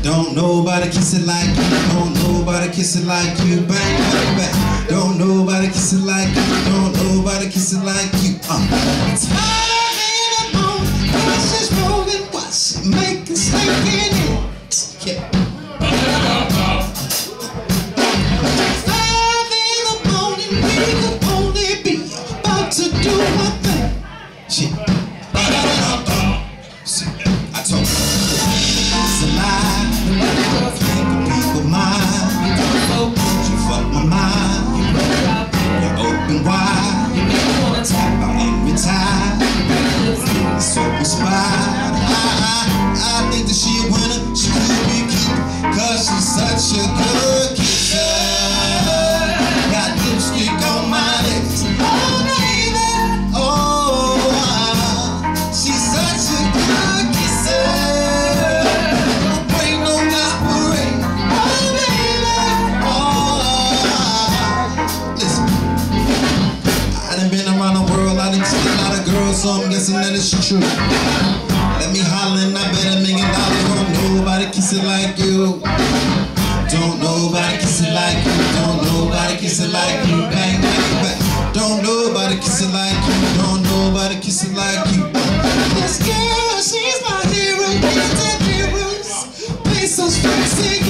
Don't nobody kiss it like you. Don't nobody kiss it like you. Bang, bang, bang. Don't nobody kiss it like you. Don't nobody kiss it like you. It's hard in the morning, crosses rolling, watch it make a stink in it. Yeah. 5 in the morning, we could only be about to do one thing. Shit. I told you. It's a lie. Making people mine. You fuck my mind. You're open wide. I'm every time. It's open spot. I think that she a winner. She could be cute, cause she's such a good kisser. Got lipstick on my lips. Oh baby, oh, she's such a good kisser. Don't bring no masquerade. Oh baby, oh. Listen, I done been around the world. I done seen a lot of girls, so I'm guessing that it's true. Let me holler and I bet $1 million. Don't nobody kiss it like you. Don't nobody kiss it like you. Don't nobody kiss it like you. Bang, bang, bang. Don't nobody kiss it like you. Don't nobody kiss it like you. This girl, she's my hero. Heroes, pesos, fancy.